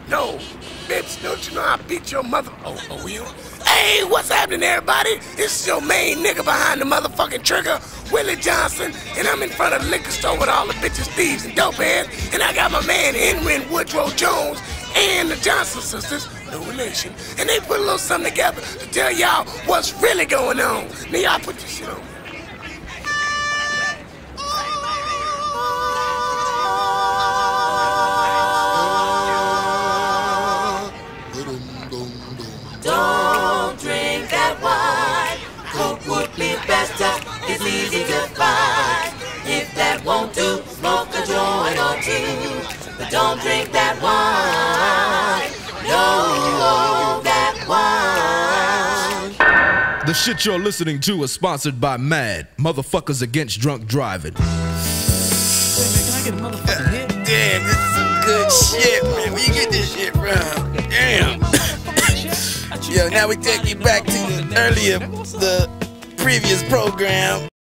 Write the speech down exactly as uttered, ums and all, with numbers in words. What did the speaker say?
No, bitch, don't you know I beat your mother? Oh, oh, you? Hey, what's happening, everybody? This is your main nigga behind the motherfucking trigger, Willie Johnson, and I'm in front of the liquor store with all the bitches, thieves, and dope heads, and I got my man Henry and Woodrow Jones and the Johnson sisters, no relation, and they put a little something together to tell y'all what's really going on. Now y'all put your shit on. Don't drink that wine. Coke would be better. It's easy to find. If that won't do, smoke a joint or two. But don't drink that wine. No, that wine. The shit you're listening to is sponsored by MAD, Motherfuckers Against Drunk Driving. Hey man, can I get a motherfucking hit? Damn, this is some good shit, man. Where you get this shit from? Damn. Yo, now we take you back to the earlier, the previous program.